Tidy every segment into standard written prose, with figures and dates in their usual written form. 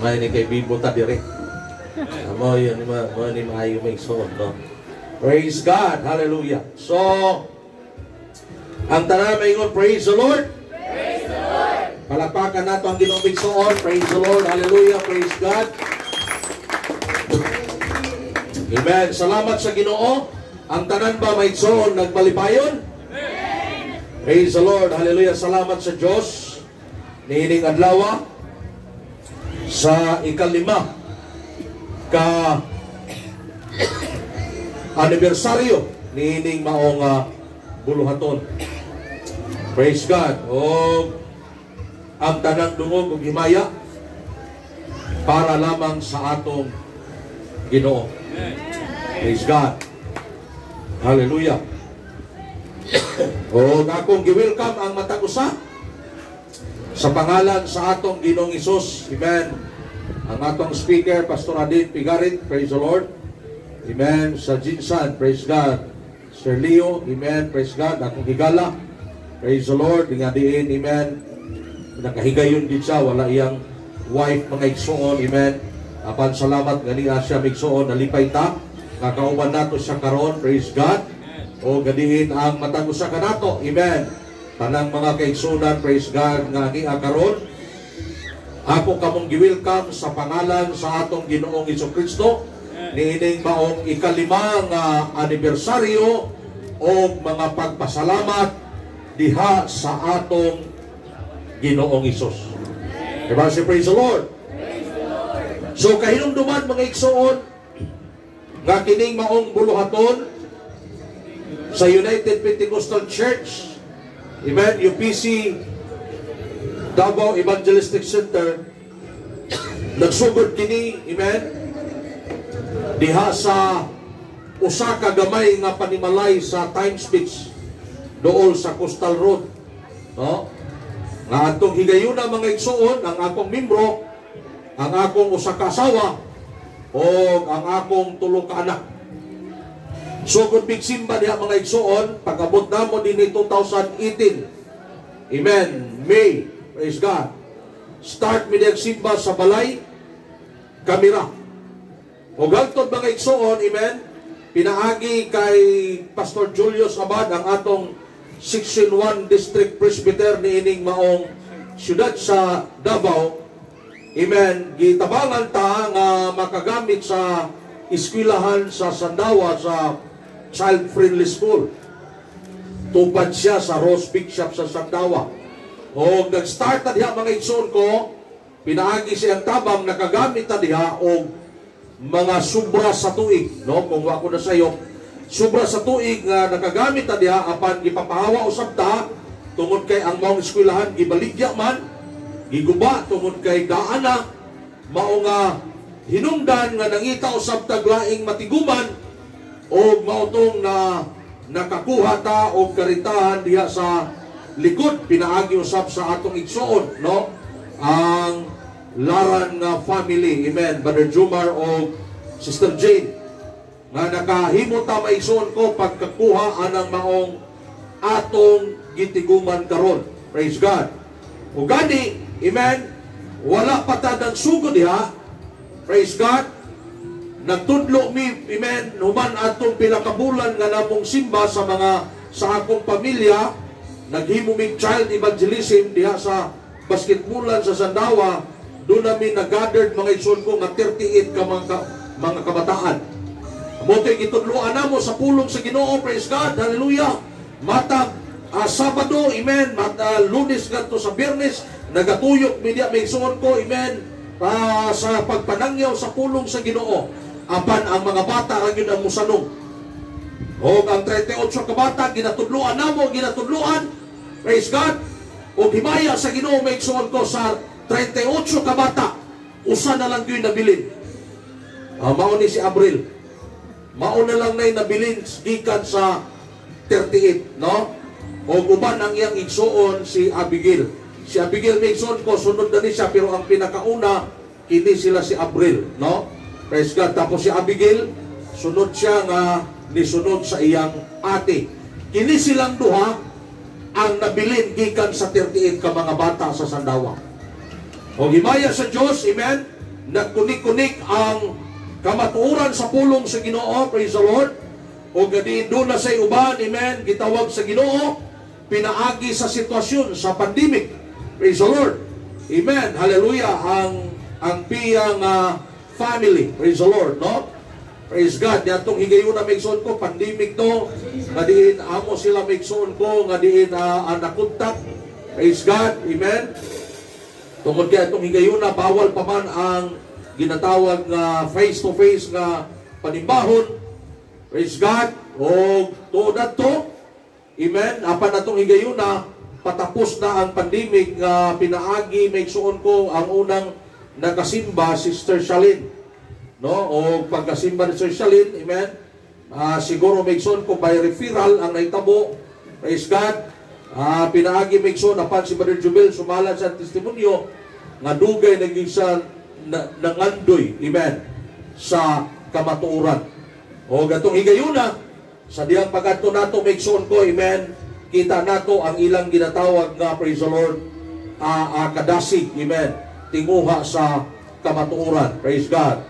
May ni kay Bibo ta dire. Mo yun mo ni maayo may suot, no? Praise God. Hallelujah. So, ang tanan maingon, praise the Lord. Praise the Lord. Palakpakan nato ang Ginoong Bigsoon. Praise the Lord. Hallelujah. Praise God. Amen. Salamat sa Ginoo. Ang tanan ba may igsoon nagpalipayon? Amen. Praise the Lord. Hallelujah. Salamat sa Diyos. Niining adlaw sa ikalima ka anibersaryo niining maong buluhaton. Praise God. O ang tanang dungog ug himaya para lamang sa atong Ginoo. Praise God. Hallelujah. O akong gi-welcome ang matag usa sa pangalan sa atong Ginoong Hesus. Amen. Ang atong speaker, Pastor Adin Pigarit. Praise the Lord. Amen. Sa Jinsan, praise God. Sir Leo, amen. Praise God. Akong higala. Praise the Lord. Nga diin, amen. Nakahigayon din siya. Wala iyang wife mga igsoon, amen. Apan salamat ganiya siya migsoon. Nalipay ta. Kakauban nato siya karon. Praise God. O gadiin ang matag usa kanato, amen. Tanang mga kaigsunan, praise God, nga niya karon. Ako kamong gi-welcome sa pangalan sa atong Ginoong Hesukristo. Niining maong ikalimang anibersaryo o mga pagpasalamat diha sa atong Ginoong Hesus. Diba si praise the Lord? So kahinumduman mga igsoon nga kining maong buluhaton sa United Pentecostal Church, amen, UPC Davao Evangelistic Center, nagsugod kini, amen, diha sa usa ka gamay nga panimalay sa Times Beach dool sa Coastal Road, no? Nga atong higayuna mga igsoon, ang akong membro, ang akong usa ka asawa o ang akong tulo ka anak. Sugod big simba diha mga igsoon, pag-abot namo dinhi 2018. Amen. May, praise God. Start mi diha simba sa balay kamera. O gantod mga igsoon, amen. Pinaagi kay Pastor Julius Abad ang atong Section 1 District Presbyter niining maong siyudad sa Davao. Amen. Gitabangan ta nga makagamit sa eskwelahan sa Sandawa sa child-friendly school. Tupad siya sa Rose Big Shop sa Sandawa. O nag-start na diha mga igsoon ko, pinaagi siyang tabang nakagamit na diha o mga subra sa tuig. No? Kung wako na sayo, subra sa tuig nga nakagamit na diha, apan gipapahawa usab ta, tungod kay ang maong eskwelahan, gibaligya man, giguba, tungod kay daana, mao nga hinungdan nga nangita usab taglaing matiguman, o mautong na nakakuha ta o karintahan diha sa likod, pinaagi usab sa atong igsoon, no? Ang Laran nga family, amen, Brother Jumar o Sister Jane, nga nakahimo ta maigsoon ko pagkakuha anang maong atong gitiguman karon. Praise God. O gani, amen, wala pa ta nagsugod diha. Praise God. Nagtudlo mi, amen, human atong pinakabulan nga namong simba sa sa akong pamilya. Naghimo mi child evangelism diha sa basketbulan sa Sandawa. Doon namin nag-gathered mga igsoon ko nga 38 ka mga kabataan. Moto'y itudloan na mo sa pulong sa Ginoo, praise God, hallelujah. Matag Sabado, amen, Lunes ganto sa Biyernes, nagatuyok media may igsoon ko, amen, sa pagpanangyaw sa pulong sa Ginoo. Apan ang mga bata ang yun ang musanong. O ang 38 ka bata, ginatudluan na mo, ginatudluan, praise God. O himaya sa Ginoo may igsoon ko sa 38 ka bata, usa na lang yun nabilin. Mao ni si Abril. Mao na lang na nabilin gikan sa 38, no? O uban ang iyang igsoon si Abigail. Si Abigail may igsoon ko, sunod na ni siya, pero ang pinakauna, kini sila si Abril, no? Praise God. Tapos si Abigail, sunod siya nga nisunod sa iyang ate. Kini silang duha ang nabilin gikan sa 38 ka mga bata sa Sandawa. O himaya sa Diyos, amen, nagkunik-kunik ang kamatuoran sa pulong sa Ginoo, praise the Lord. O gadi doon na sa uban, amen, gitawag sa Ginoo, pinaagi sa sitwasyon sa pandemic, praise the Lord, amen, hallelujah, ang piyang family, praise the Lord, no? Praise God. Yatong higayon na maigsoon ko, pandemic to, nga diin amo sila maigsoon ko, nga diin nakuntak, praise God, amen. Tungkol kaya itong higayon na bawal pa man ang ginatawag nga face-to-face nga panimbahon, praise God, o tuod to, amen, apan na itong higayon na patapos na ang pandemic nga pinaagi, maigsoon ko, ang unang nakasimba, Sister Shalyn, no, o pagkasimba ni Sister Shalyn, amen, siguro maigsoon ko by referral ang naitabo, praise God, pinaagi maigsoon apan si Brother Jubel sumalat sa testimonyo nga dugay naging sa nangandoy, amen, sa kamatuoran. O gatong higayuna sa diyang pagadto nato maigsoon ko, amen, kita nato ang ilang ginatawag nga, praise the Lord, kadasig, amen, tinguha sa kamatuoran, praise God.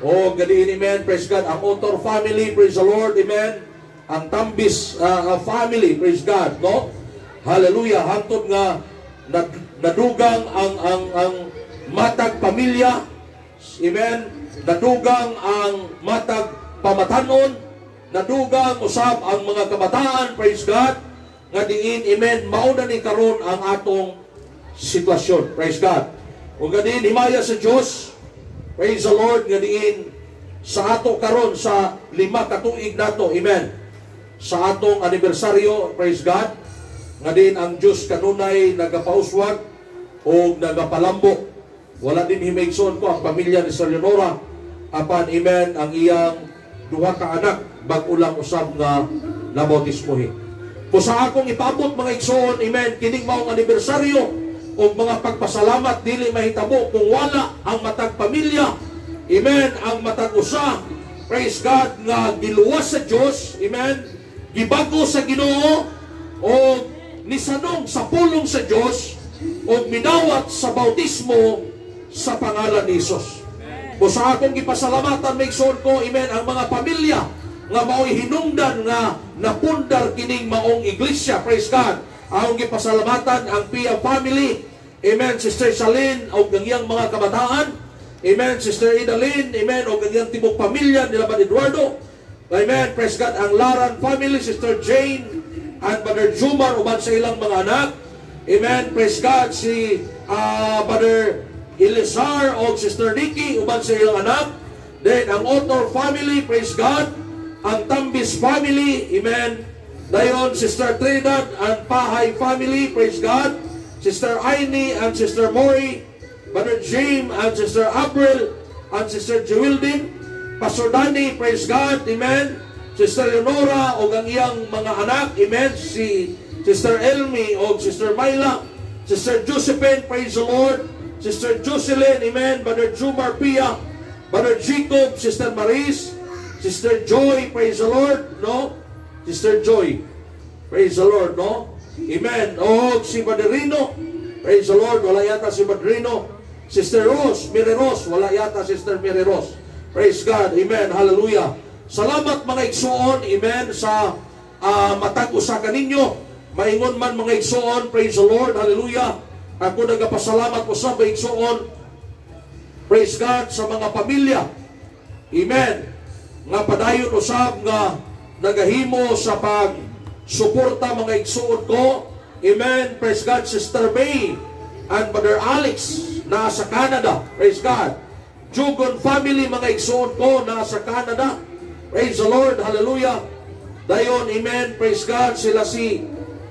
O gadiin, amen, praise God, ang Otor family, praise the Lord, amen, ang Tambis family, praise God, no? Hallelujah, hangtod nga nadugang ang matag pamilya, amen, nadugang ang matag pamatanon, nadugang usab ang mga kabataan, praise God, nga diin, amen, mauna ni karon ang atong sitwasyon, praise God. O gadiin, himaya sa Diyos, praise the Lord, nga diin sa ato karon sa 5 katuig nato, amen, sa atong anibersaryo, praise God, nga diin ang Diyos kanunay nagapauswag o nagapalambo. Wala din himaigsoon ko ang pamilya ni Sir Leonora, apan, amen, ang iyang 2 ka anak bag-ulang usab nga nabautismohi. Po sa akong ipabot mga igsoon, amen, kining maong anibersaryo o mga pagpasalamat dili mahitabo kung wala ang matag pamilya, amen, ang matag usa, praise God, nga giluwas sa Diyos, amen, gibago sa Ginoo o nisanong sa pulong sa Diyos o minawat sa bautismo sa pangalan ni Jesus. O sa akong gipasalamatan maigsoon ko, amen, ang mga pamilya nga mao'y hinungdan nga napundar kining maong iglesia, praise God. Akong gipasalamatan ang Pia family, amen, Sister Shalyn o gangyang mga kabataan, amen, Sister Idalyn, amen, o gangyang tibok pamilya nila Brother Eduardo, amen, praise God, ang Laran family, Sister Jane and Brother Jumar uban sa ilang mga anak, amen, praise God, si Brother Elizar o Sister Nikki uban sa ilang anak, then ang Otor family, praise God, ang Tambis family, amen, dayon Sister Trinidad and Pahay family, praise God, Sister Aini and Sister Mori, Brother James and Sister April and Sister Jewildin, Pastor Danny, praise God, amen, Sister Leonora o ang iyang mga anak, amen, si Sister Elmi o Sister Myla, Sister Josephine, praise the Lord, Sister Jocelyn, amen, Brother Jumar Pia, Brother Jacob, Sister Maris, Sister Joy, praise the Lord, no? Sister Joy, praise the Lord, no? Amen. O si Brother Rino, praise the Lord, wala yata si Brother Rino. Sister Rose, Mary Rose, wala yata Sister Mary Rose. Praise God, amen, hallelujah. Salamat mga igsoon, amen, sa matag usa kaninyo. Maingon man mga igsoon, praise the Lord, hallelujah. Ako nagapasalamat po sa mga igsoon, praise God, sa mga pamilya, amen, nga padayon usab nga nagahimo sa pagsuporta mga igsoon ko, amen, praise God, Sister May and Brother Alex na sa Canada, praise God. Jugon family mga igsoon ko na sa Canada, praise the Lord, hallelujah. Dayon, amen, praise God, sila si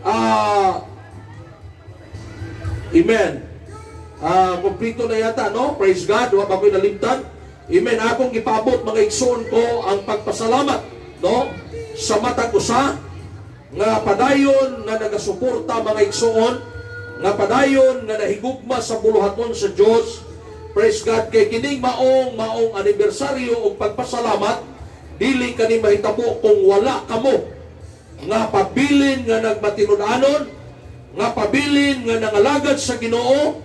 amen, kumplito na yata, no? Praise God, wala ba ko'y nalimtan? Amen, akong ipabot mga igsoon ko ang pagpasalamat, no? Sa matag usa nga padayon nga nagasuporta mga igsoon, nga padayon nga nahigugma sa buluhaton sa Dios. Praise God, kay kining maong anibersaryo og pagpasalamat dili kani mahitabo kung wala kamo nga pabilin nga nagmatinud-anon, nga pabilin nga nangalagad sa Ginoo,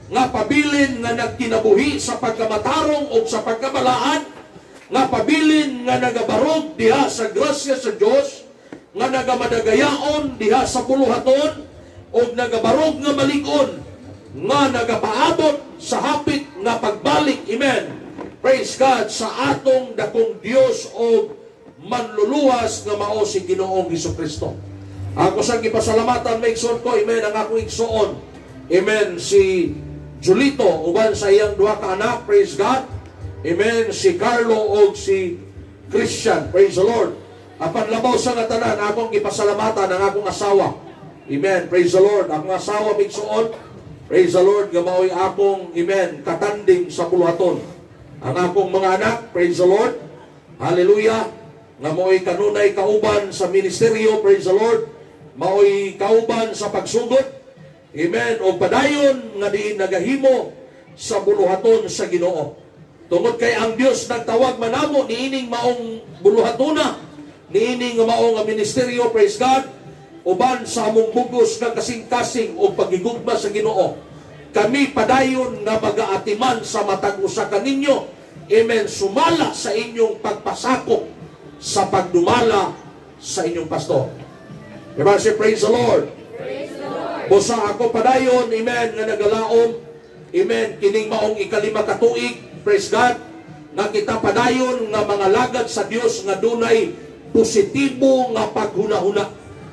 nga pabilin nga nagkinabuhi sa pagkamatarong o sa pagkamalaan, nga pabilin nga nagabarog diha sa grasya sa Dios, nga nagamadagayaon diha sa puluhaton, o nagabarog nga malig-on, nga nagapaabot sa hapit nga pagbalik. Amen. Praise God sa atong dakong Dios o manluluwas nga mao si Ginoong Hesukristo. Ako sang ipasalamatan maigsoon ko, amen, ang akong igsoon, amen, si Julito uban sa iyang duha ka anak, praise God, amen, si Carlo o si Christian, praise the Lord. Apan labaw sa nga tanan, akong ipasalamatan ang akong asawa, amen, praise the Lord. Akong asawa maigsoon, praise the Lord, nga mao'y akong, amen, katanding sa puluhaton. Ang akong mga anak, praise the Lord, hallelujah, nga mao'y kanunay kauban sa ministeryo, praise the Lord, mao'y kauban sa pagsugod, amen, o padayon nga diin nagahimo sa buluhaton sa Ginoo. Tungod kay ang Dios nagtawag manamo niining maong buluhatona, niining maong ministeryo, praise God, uban sa among bugos nga kasing-kasing o pagigugma sa Ginoo. Kami padayon nga magaatiman sa matag usa kaninyo, amen, sumala sa inyong pagpasakop sa pagdumala sa inyong pastor. Diba si praise the Lord? Praise the Lord. Busa ako padayon, amen, nga nagalaom, amen, kining maong ikalima katuig, praise God, nga kita padayon nga mga lagad sa Dios nga dunay positibo nga paghuna-huna.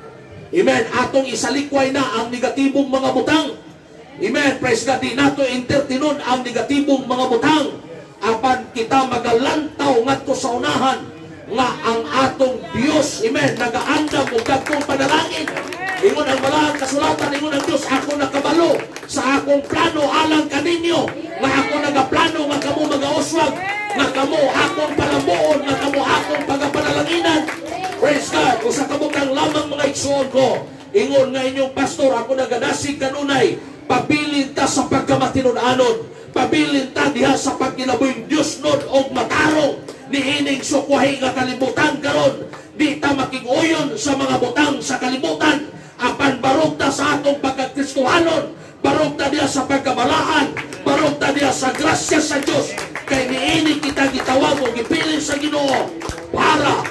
Amen, atong isalikway na ang negatibong mga butang. Amen, praise God, di nato entertinon ang negatibong mga butang. Apan kita magalantaw ngadto sa unahan nga ang atong Dios, amen, nagaandam og dagkong panalangin. Ingon ang malaang kasulatan, ingon ang Dios, ako nakabalo sa akong plano alang kaninyo, nga ako nagaplano nga kamo magauswag, nga kamo akong palamuon, nga kamo akong pagapanalanginan. Praise God. Usa ka butang lamang mga igsoon ko, ingon nga inyong pastor, ako nagadasig kanunay, pabilin ta sa pagkamatinud-anon, pabilin ta diha sa pagkinabuhing Dios nun og matarong niining sukwahi nga kalibutan karon. Di ta makiguyon sa mga butang sa kalibutan, apan barog ta sa atong pagkakristohanon, barog ta diha sa pagkamalaan, barog ta diha sa grasya sa Dios, kay niining kita gitawag o gipili sa Ginoo para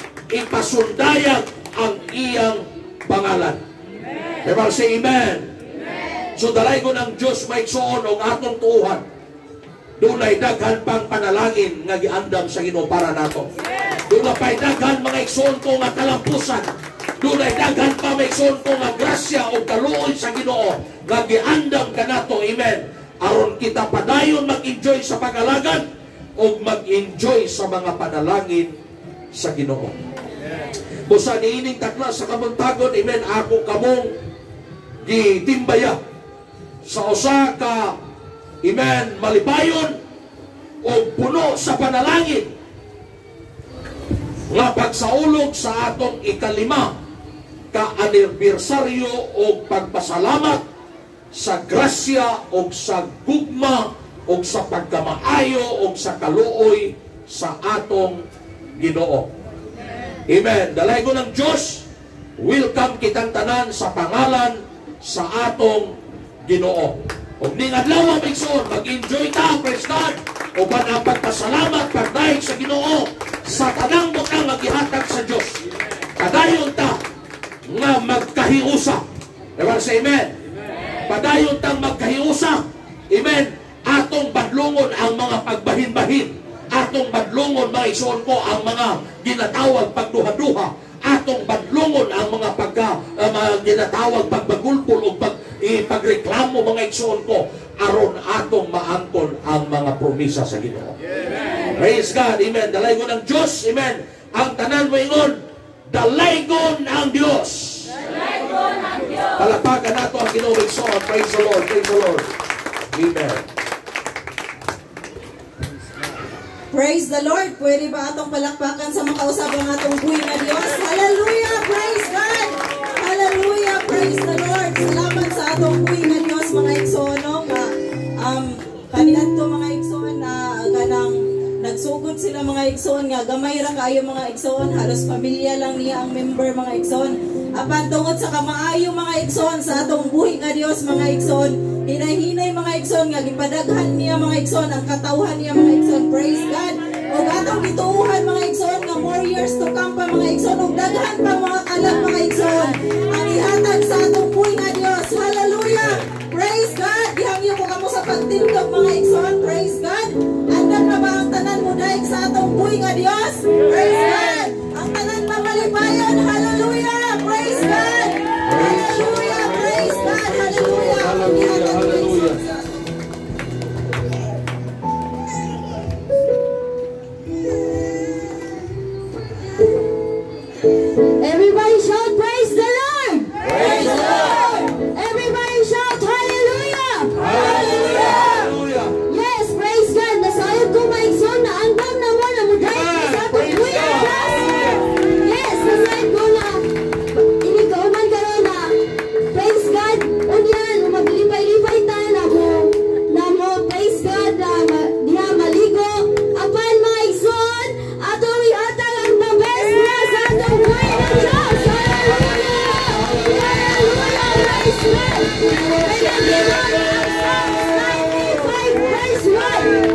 ipasundayag ang iyang pangalan. Amen. Say amen. So dalay ko ng Diyos may igsoon og atong tuuhan, dunay daghan pang panalangin nga giandam sa Ginoo para nato. Dunay pay daghan mga igsoon ko nga kalampusan, dunay daghan pa mga igsoon ko nga grasya o kaluoy sa Ginoo nga giandam kanato, amen, aron kita padayon mag-enjoy sa pag-alagad o mag-enjoy sa mga panalangin sa Ginoo. Busa niining takla sa kamuntagon, amen, ako kamong gitimbaya sa usa ka, amen, malipayon o puno sa panalangin nga pagsaulog sa atong ikalima ka anibersaryo o pagpasalamat sa grasya o sa gugma o sa pagkamaayo o sa kaluoy sa atong Ginoo. Amen. Dalay ko ng Diyos, welcome kitang tanan sa pangalan sa atong Ginoo. O ning adlaw migsoon, mag-enjoy ta, praise God, o ba ang pagpasalamat, pagdahig sa Ginoo, sa tanang butang nga gihatag sa Diyos. Padayon ta nga magkahiusa. Diba sa amen? Padayon ta magkahiusa. Amen. Atong badlungon ang mga pagbahin-bahin. Atong badlungon, mga igsoon ko, ang mga ginatawag pagduha-duha. Atong badlungon ang mga ginatawag pagbagulpol o pagreklamo, mga igsoon ko, aron atong maangkon ang mga promisa sa Ginoo. Praise God, amen. Dalaygon ang Diyos, amen. Ang tanan mo ingon, dalaygon ang Diyos. Dalaygon ang Diyos. Palakpakan nato ang Ginoo igsoon. Praise the Lord, praise the Lord. Amen. Praise the Lord. Pwede ba atong palakpakan sa makausap ang atong buhay na Diyos? Hallelujah! Praise God! Hallelujah! Praise the Lord! Salamat sa atong buhay na Diyos, mga igsoon, nga kanilang to mga igsoon na ganang nagsugod sila, mga igsoon, nga gamay ra kaayo mga igsoon, halos pamilya lang niya ang member, mga igsoon. Apan tungod sa kamaayo, mga igsoon, sa atong buhay nga Diyos, mga igsoon, hinay-hinay mga igsoon igsoon nga gipadaghan niya mga igsoon ang katawhan niya mga igsoon. Praise God. O atong gituuhan mga igsoon nga more years to come pa mga igsoon ug daghan pa mga kalag mga igsoon. Ang ihatag sa atong buhi nga Dios. Hallelujah. Praise God. Gihangyo ko kamo sa pagtindog mga igsoon. Praise God. Andan na ba ang tanan mo daig sa atong buhi nga Dios? Praise God. Ang tanan mamalipayon. Hallelujah. Praise God. Hallelujah. Praise God. Hallelujah. Hallelujah. Hallelujah. Everybody shout praise the Lord. Praise the Lord. Everybody shout hallelujah. Hallelujah. Yes, praise God. Nasayod ko maigsoon na andam na mo na mudahil sa atong kuya. Yes, nasayod ko na inikauman ka ron na praise God. Unyan, maglipay-lipay tayo na mo praise God na diha maligo. Apan maigsoon, atong ihatag ang the best na sa atong kuya ng Diyos. Hallelujah. Hallelujah. Praise God. Praise God. Praise God.